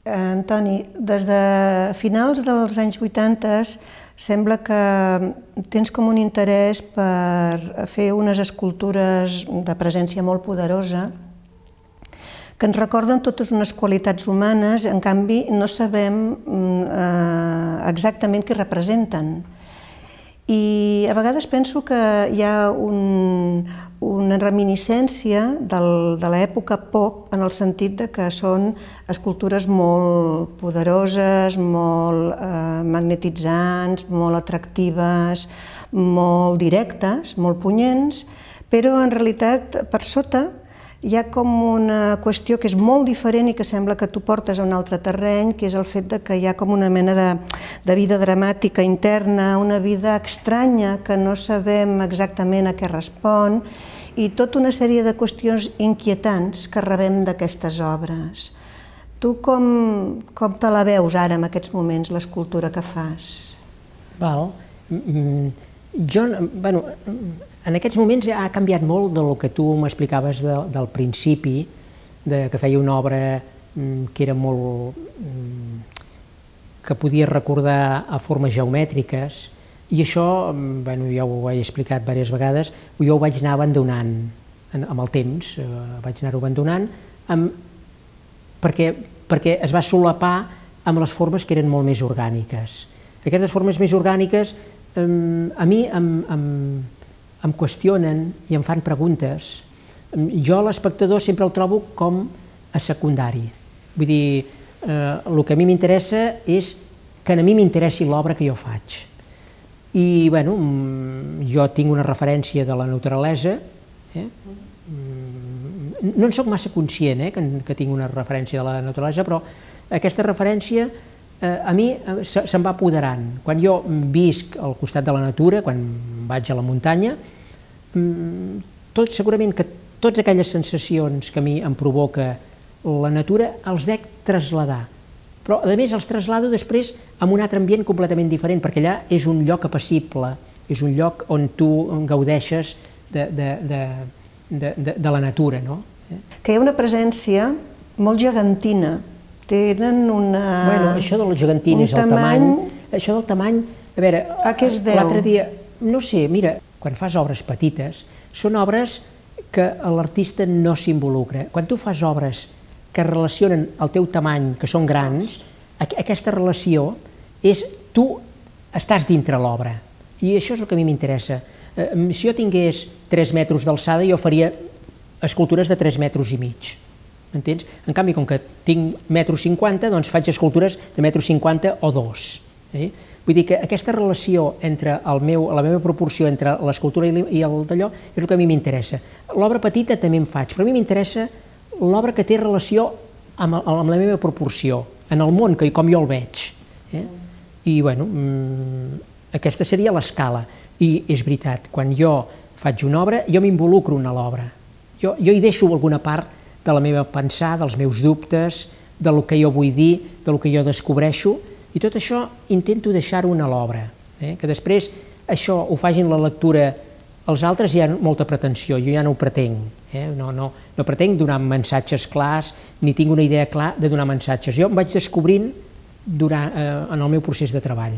Antoni, des de finals dels anys 80 sembla que tens com un interès per fer unes escultures de presència molt poderosa que ens recorden totes unes qualitats humanes, en canvi no sabem exactament què representen. I a vegades penso que hi ha una reminiscència de l'època pop en el sentit de que són escultures molt poderoses, molt magnetitzants, molt atractives, molt directes, molt punyents, però en realitat per sota hi ha com una qüestió que és molt diferent i que sembla que tu portes a un altre terreny, que és el fet que hi ha com una mena de vida dramàtica interna, una vida estranya que no sabem exactament a què respon i tota una sèrie de qüestions inquietants que rebem d'aquestes obres. Tu com te la veus ara en aquests moments, l'escultura que fas? En aquests moments ha canviat molt del que tu m'explicaves del principi, que feia una obra que era molt... que podia recordar a formes geomètriques, i això, ja ho he explicat diverses vegades, jo ho vaig anar abandonant amb el temps, vaig anar-ho abandonant, perquè es va solapar amb les formes que eren molt més orgàniques. Aquestes formes més orgàniques a mi em qüestionen i em fan preguntes. Jo l'espectador sempre el trobo com a secundari. Vull dir, el que a mi m'interessa és que a mi m'interessi l'obra que jo faig. I, jo tinc una referència de la naturalesa, no en soc massa conscient que tinc una referència de la naturalesa, però aquesta referència a mi se'm va apoderant. Quan jo visc al costat de la natura, quan vaig a la muntanya, segurament que totes aquelles sensacions que a mi em provoca la natura els dec traslladar. Però, a més, els traslado després en un altre ambient completament diferent, perquè allà és un lloc apacible, és un lloc on tu gaudeixes de la natura. Que hi ha una presència molt gegantina. Tenen una... Això del gegantina és el tamany. Això del tamany, a veure, l'altre dia, no sé, mira, quan fas obres petites, són obres que l'artista no s'involucra. Quan tu fas obres que relacionen el teu tamany, que són grans, aquesta relació és tu estàs dintre l'obra. I això és el que a mi m'interessa. Si jo tingués 3 metres d'alçada, jo faria escultures de 3 metres i mig. M'entens? En canvi, com que tinc 1,50 m, doncs faig escultures de 1,50 m o 2. Vull dir que aquesta relació entre la meva proporció entre l'escultura i el d'allò és el que a mi m'interessa. L'obra petita també en faig, però a mi m'interessa l'obra que té relació amb la meva proporció, en el món com jo el veig. I, aquesta seria l'escala. I és veritat, quan jo faig una obra, jo m'involucro en l'obra. Jo hi deixo alguna part de la meva pensar, dels meus dubtes, del que jo vull dir, del que jo descobreixo, i tot això intento deixar-ho a l'obra. Que després això ho facin la lectura els altres, hi ha molta pretensió, jo ja no ho pretenc. No pretenc donar missatges clars, ni tinc una idea clara de donar missatges. Jo em vaig descobrint en el meu procés de treball.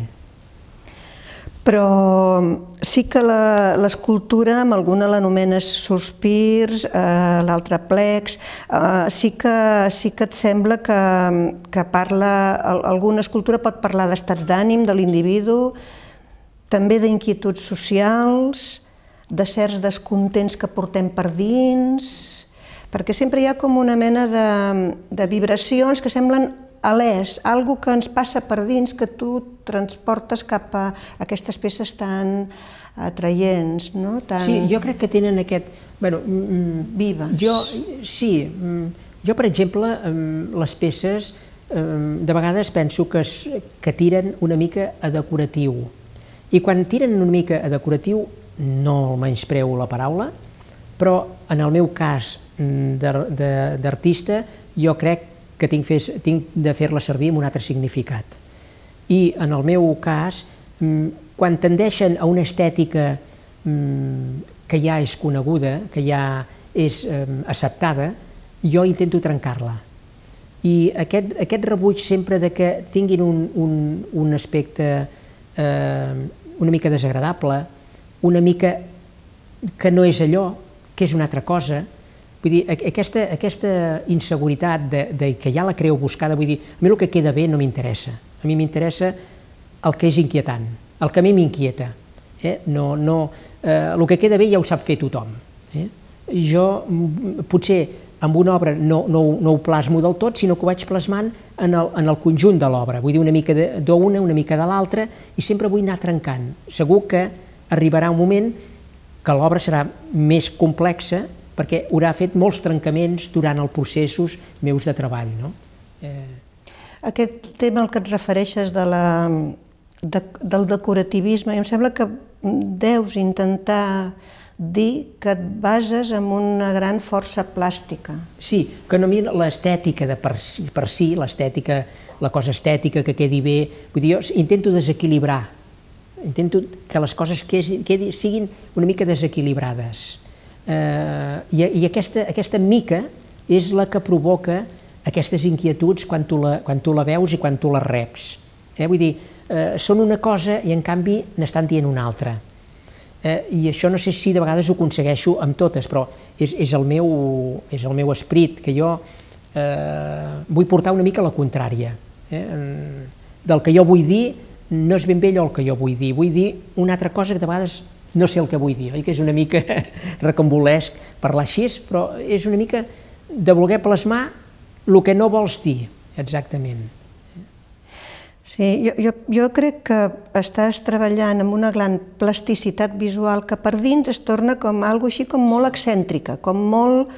Però sí que l'escultura, amb alguna l'anomenes sospirs, l'altra plecs, sí que et sembla que alguna escultura pot parlar d'estats d'ànim de l'individu, també d'inquietuds socials, de certs descontents que portem per dins, perquè sempre hi ha com una mena de vibracions que semblen alès, algo que ens passa per dins, que tu transportes cap a aquestes peces tan atraients, no? Sí, jo crec que tenen aquest... Vives. Sí, jo, per exemple, les peces de vegades penso que tiren una mica a decoratiu. I quan tiren una mica a decoratiu, no menyspreo la paraula, però en el meu cas d'artista, jo crec que tinc de fer-la servir amb un altre significat. I en el meu cas, quan tendeixen a una estètica que ja és coneguda, que ja és acceptada, jo intento trencar-la. I aquest rebuig sempre de que tinguin un aspecte una mica desagradable, una mica que no és allò, que és una altra cosa. Vull dir, aquesta inseguretat de que ja la creu buscada, vull dir, a mi el que queda bé no m'interessa. A mi m'interessa el que és inquietant, el que a mi m'inquieta. El que queda bé ja ho sap fer tothom. Jo potser amb una obra no ho plasmo del tot, sinó que ho vaig plasmant en el conjunt de l'obra. Vull dir, una mica d'una, una mica de l'altra, i sempre vull anar trencant. Segur que arribarà un moment que l'obra serà més complexa perquè haurà fet molts trencaments durant els processos meus de treball. Aquest tema al que et refereixes del decorativisme, em sembla que deus intentar dir que et bases en una gran força plàstica. Sí, que a mi l'estètica de per si, l'estètica, la cosa estètica, que quedi bé, vull dir, jo intento desequilibrar, intento que les coses siguin una mica desequilibrades. I aquesta mica és la que provoca aquestes inquietuds quan tu la veus i quan tu les reps. Vull dir, són una cosa i en canvi n'estan dient una altra. I això no sé si de vegades ho aconsegueixo amb totes, però és el meu esperit, que jo vull portar una mica la contrària. Del que jo vull dir no és ben bé allò el que jo vull dir una altra cosa que de vegades no sé el que vull dir, oi que és una mica recambolesc parlar així, però és una mica de voler plasmar el que no vols dir, exactament. Sí, jo crec que estàs treballant amb una gran plasticitat visual que per dins es torna com alguna així com molt excèntrica, com molt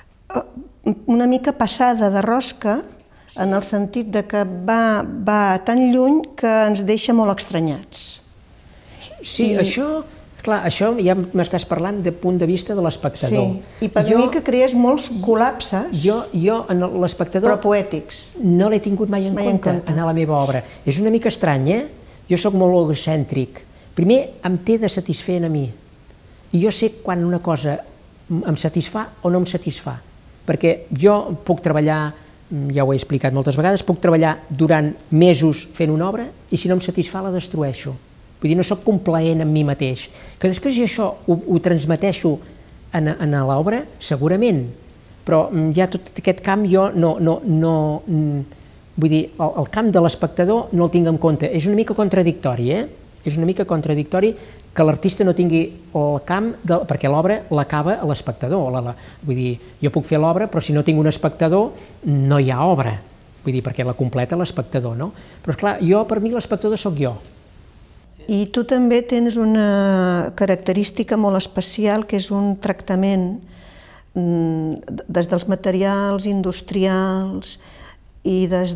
una mica passada de rosca, en el sentit de que va tan lluny que ens deixa molt estranyats. Sí, això ja m'estàs parlant de punt de vista de l'espectador. Sí, i per mi que crees molts col·lapses, jo en l'espectador, però poètics, no l'he tingut mai en compte en la meva obra. És una mica estrany, Jo soc molt egocèntric. Primer em té de satisfer a mi, i jo sé quan una cosa em satisfà o no em satisfà, perquè jo puc treballar, ja ho he explicat moltes vegades, puc treballar durant mesos fent una obra i si no em satisfà la destrueixo. Vull dir, no soc complaent amb mi mateix. Que després jo això ho transmeteixo en l'obra, segurament, però ja tot aquest camp jo no... Vull dir, el camp de l'espectador no el tinc en compte. És una mica contradictori, És una mica contradictori que l'artista no tingui el camp, perquè l'obra l'acaba a l'espectador. Vull dir, jo puc fer l'obra, però si no tinc un espectador, no hi ha obra. Vull dir, perquè la completa l'espectador, no? Però, esclar, per mi l'espectador sóc jo. I tu també tens una característica molt especial, que és un tractament des dels materials industrials i des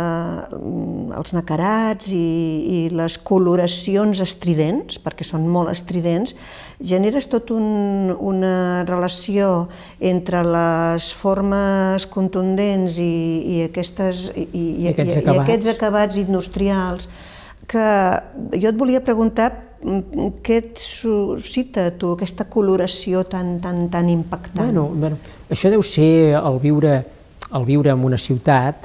dels nacarats i les coloracions estridents, perquè són molt estridents, generes tota una relació entre les formes contundents i aquests acabats industrials, que jo et volia preguntar què et suscita a tu aquesta coloració tan impactant? Bueno, això deu ser el viure en una ciutat,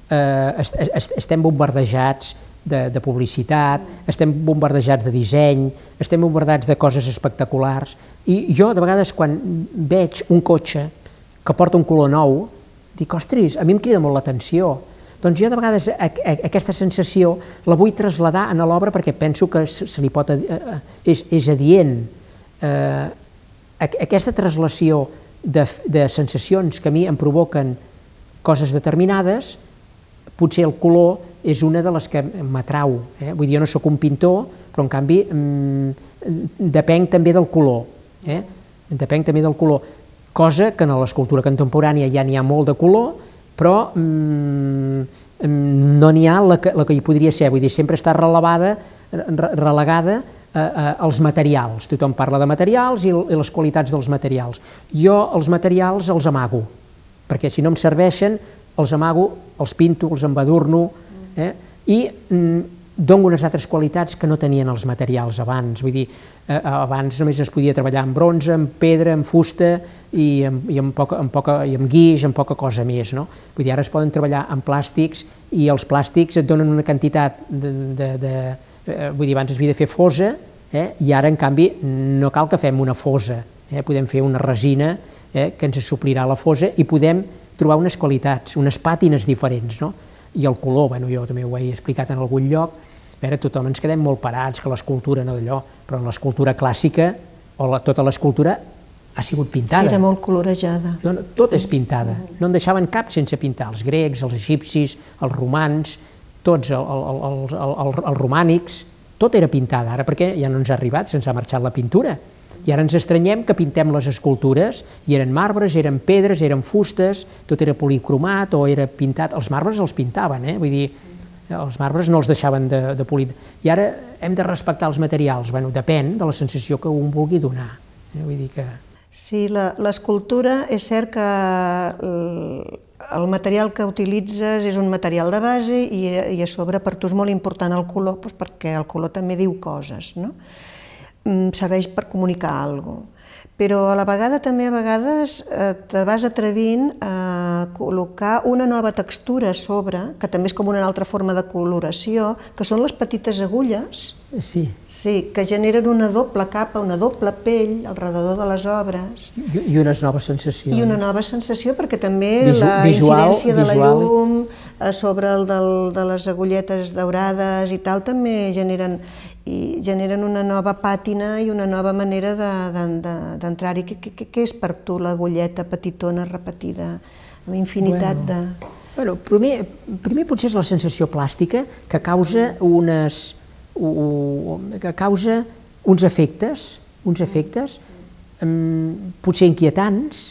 estem bombardejats de publicitat, estem bombardejats de disseny, estem bombardejats de coses espectaculars, i jo de vegades quan veig un cotxe que porta un color nou, dic, ostres, a mi em crida molt l'atenció. Doncs jo de vegades aquesta sensació la vull traslladar a l'obra perquè penso que és adient. Aquesta traslació de sensacions que a mi em provoquen coses determinades, potser el color és una de les que m'atrau. Vull dir, jo no sóc un pintor, però en canvi depenc també del color. Depenc també del color, cosa que en l'escultura contemporània ja n'hi ha molt de color, però no n'hi ha la que hi podria ser, vull dir, sempre està relegada als materials. Tothom parla de materials i les qualitats dels materials. Jo els materials els amago, perquè si no em serveixen, els amago, els pinto, els embadurno, i dona unes altres qualitats que no tenien els materials abans. Vull dir, abans només es podia treballar amb bronze, amb pedra, amb fusta i amb guix, amb poca cosa més, no? Vull dir, ara es poden treballar amb plàstics i els plàstics et donen una quantitat vull dir, abans es havia de fer fosa i ara, en canvi, no cal que fem una fosa, podem fer una resina que ens suplirà la fosa i podem trobar unes qualitats, unes pàtines diferents, no? I el color, jo també ho he explicat en algun lloc, tothom ens quedem molt parats, que l'escultura no d'allò, però l'escultura clàssica, o tota l'escultura, ha sigut pintada. Era molt colorejada. Tot és pintada, no en deixaven cap sense pintar, els grecs, els egipcis, els romans, tots els romànics, tot era pintada, ara perquè ja no ens ha arribat, se'ns ha marxat la pintura, i ara ens estranyem que pintem les escultures, i eren marbres, eren pedres, eren fustes, tot era policromat o era pintat, els marbres els pintaven, vull dir, els marbres no els deixaven de polir, i ara hem de respectar els materials, depèn de la sensació que un vulgui donar, vull dir que... Sí, l'escultura és cert que el material que utilitzes és un material de base i a sobre per tu és molt important el color, perquè el color també diu coses, no? Serveix per comunicar alguna cosa. Però a la vegada també a vegades te vas atrevint a col·locar una nova textura a sobre, que també és com una altra forma de coloració, que són les petites agulles, que generen una doble capa, una doble pell al redador de les obres. I unes noves sensacions. I una nova sensació, perquè també la incidència de la llum sobre de les agulletes daurades i tal també generen una nova pàtina i una nova manera d'entrar-hi. Què és per tu l'agulleta petitona repetida, amb infinitat de... Primer potser és la sensació plàstica que causa uns efectes potser inquietants.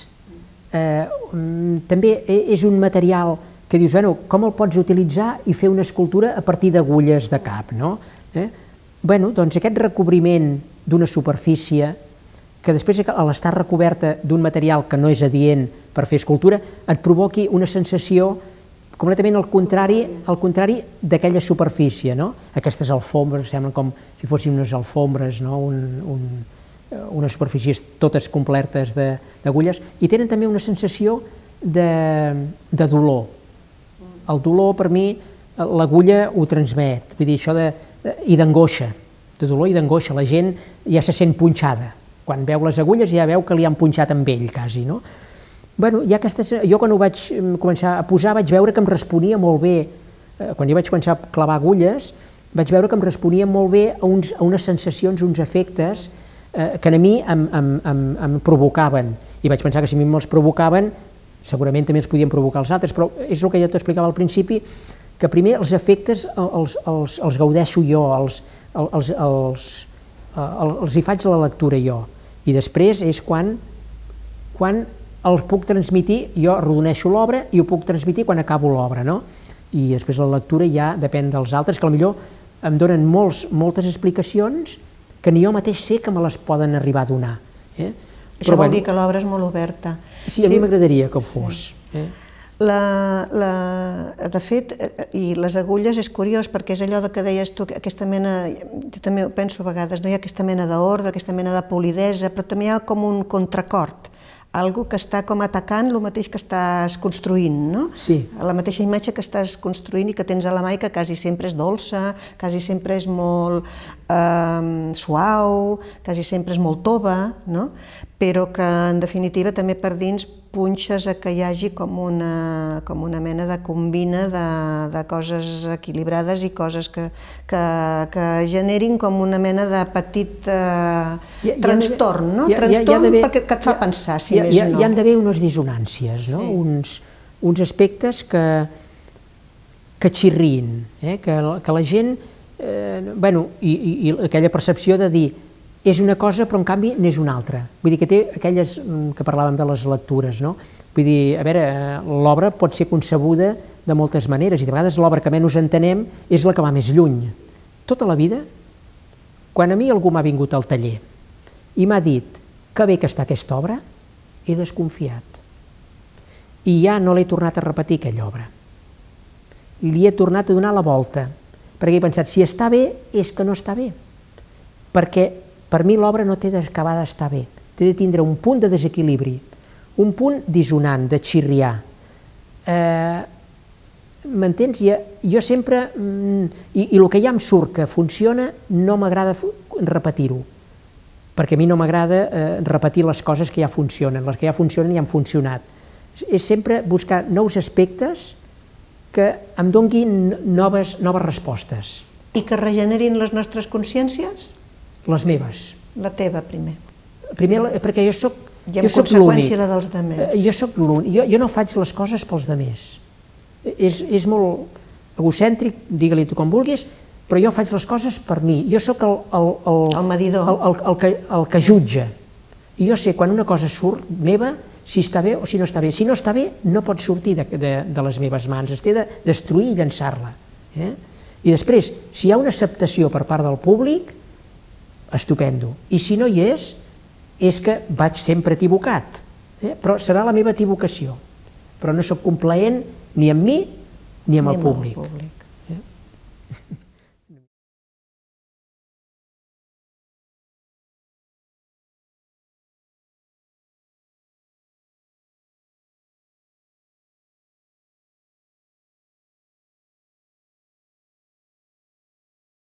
També és un material que dius, com el pots utilitzar i fer una escultura a partir d'agulles de cap, no? Doncs aquest recobriment d'una superfície que després, a l'estar recoberta d'un material que no és adient per fer escultura, et provoqui una sensació completament al contrari d'aquella superfície. Aquestes alfombres semblen com si fossin unes alfombres, unes superfícies totes completes d'agulles, i tenen també una sensació de dolor. El dolor, per mi, l'agulla ho transmet, vull dir, això i d'angoixa, de dolor i d'angoixa. La gent ja se sent punxada. Quan veu les agulles ja veu que li han punxat amb ell, quasi, no? Jo quan ho vaig començar a posar vaig veure que em responia molt bé. Quan jo vaig començar a clavar agulles, vaig veure que em responia molt bé a unes sensacions, uns efectes que a mi em provocaven. I vaig pensar que si a mi me'ls provocaven, segurament també els podien provocar els altres, però és el que jo t'explicava al principi, que primer els efectes els gaudeixo jo, els hi faig la lectura jo, i després és quan els puc transmitir, jo arrodoneixo l'obra i ho puc transmitir quan acabo l'obra, no? I després la lectura ja depèn dels altres, que potser em donen moltes explicacions que ni jo mateix sé que me les poden arribar a donar. Això vol dir que l'obra és molt oberta. Sí, a mi m'agradaria que ho fos. De fet, i les agulles és curiós perquè és allò que deies tu, aquesta mena, jo també ho penso a vegades, hi ha aquesta mena d'ordre, aquesta mena de polidesa, però també hi ha com un contracord, algo que està com atacant el mateix que estàs construint, no? Sí. La mateixa imatge que estàs construint i que tens a la mà i que quasi sempre és dolça, quasi sempre és molt suau, quasi sempre és molt tova, no? Però que en definitiva també per dins punxes a que hi hagi com una mena de combina de coses equilibrades i coses que generin com una mena de petit trastorn, no? Trastorn perquè et fa pensar, si més no. Hi han d'haver unes dissonàncies, uns aspectes que xirrin, que la gent, i aquella percepció de dir és una cosa però en canvi n'és una altra. Vull dir que té aquelles que parlàvem de les lectures, no? Vull dir, a veure, l'obra pot ser concebuda de moltes maneres i de vegades l'obra que menys entenem és la que va més lluny. Tota la vida, quan a mi algú m'ha vingut al taller i m'ha dit que bé que està aquesta obra, he desconfiat. I ja no l'he tornat a repetir aquella obra. Li he tornat a donar la volta, perquè he pensat, si està bé, és que no està bé. Perquè per mi l'obra no té d'acabar d'estar bé, té de tindre un punt de desequilibri, un punt dissonant, de xirriar. M'entens? Jo sempre, i el que ja em surt que funciona, no m'agrada repetir-ho, perquè a mi no m'agrada repetir les coses que ja funcionen, les que ja funcionen ja han funcionat. És sempre buscar nous aspectes que em donguin noves respostes. I que regenerin les nostres consciències? Les meves. La teva, primer. Primer, perquè jo soc l'únic. I en conseqüència la dels altres. Jo soc l'únic. Jo no faig les coses pels altres. És molt egocèntric, digue-li tu com vulguis, però jo faig les coses per mi. Jo soc el medidor, el que jutja. I jo sé quan una cosa surt meva, si està bé o si no està bé. Si no està bé, no pot sortir de les meves mans, es té de destruir i llançar-la. I després, si hi ha una acceptació per part del públic, estupendo. I si no hi és que vaig sempre equivocat. Però serà la meva equivocació. Però no soc complaent ni amb mi ni amb el públic.